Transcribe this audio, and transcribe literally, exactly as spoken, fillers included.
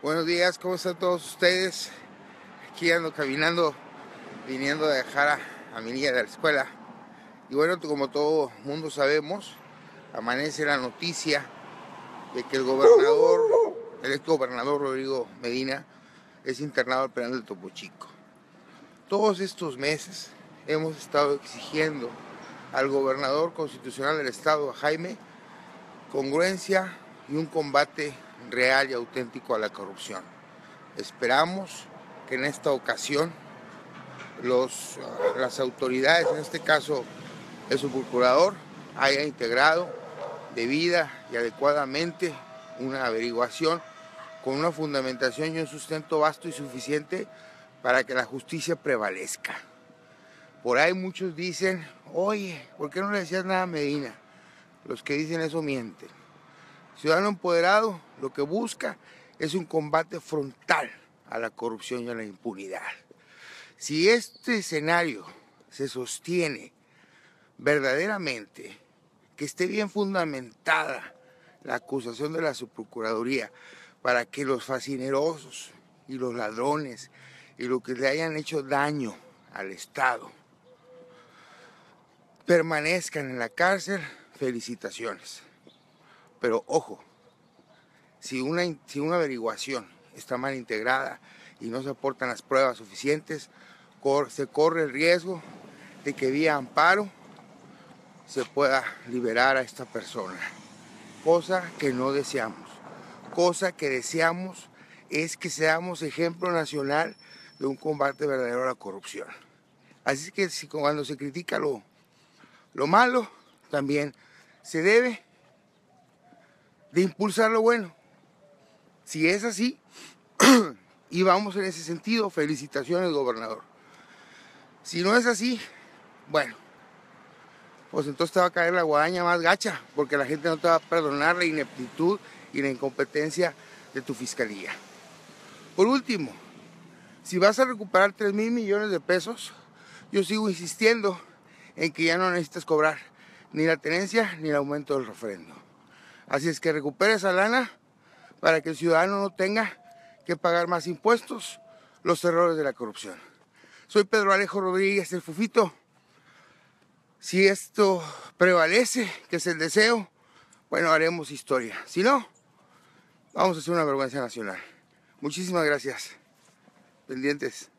Buenos días, ¿cómo están todos ustedes? Aquí ando caminando, viniendo a dejar a, a mi niña de la escuela. Y bueno, como todo mundo sabemos, amanece la noticia de que el gobernador, el ex gobernador Rodrigo Medina, es internado al penal del Topo Chico. Todos estos meses hemos estado exigiendo al gobernador constitucional del estado, a Jaime, congruencia y un combate real y auténtico a la corrupción. Esperamos que en esta ocasión los, las autoridades, en este caso el subprocurador, haya integrado debida y adecuadamente una averiguación con una fundamentación y un sustento vasto y suficiente para que la justicia prevalezca. Por ahí muchos dicen, oye, ¿por qué no le decías nada a Medina? Los que dicen eso mienten. Ciudadano Empoderado lo que busca es un combate frontal a la corrupción y a la impunidad. Si este escenario se sostiene verdaderamente, que esté bien fundamentada la acusación de la subprocuraduría para que los fascinerosos y los ladrones y los que le hayan hecho daño al Estado permanezcan en la cárcel, felicitaciones. Pero ojo, si una, si una averiguación está mal integrada y no se aportan las pruebas suficientes, cor, se corre el riesgo de que vía amparo se pueda liberar a esta persona. Cosa que no deseamos. Cosa que deseamos es que seamos ejemplo nacional de un combate verdadero a la corrupción. Así que si cuando se critica lo, lo malo, también se debe de impulsar lo bueno. Si es así, y vamos en ese sentido, felicitaciones, gobernador. Si no es así, bueno, pues entonces te va a caer la guadaña más gacha, porque la gente no te va a perdonar la ineptitud y la incompetencia de tu fiscalía. Por último, si vas a recuperar tres mil millones de pesos, yo sigo insistiendo en que ya no necesitas cobrar ni la tenencia ni el aumento del refrendo. Así es que recupera esa lana para que el ciudadano no tenga que pagar más impuestos, los errores de la corrupción. Soy Pedro Alejo Rodríguez, el Fufito. Si esto prevalece, que es el deseo, bueno, haremos historia. Si no, vamos a hacer una vergüenza nacional. Muchísimas gracias. Pendientes.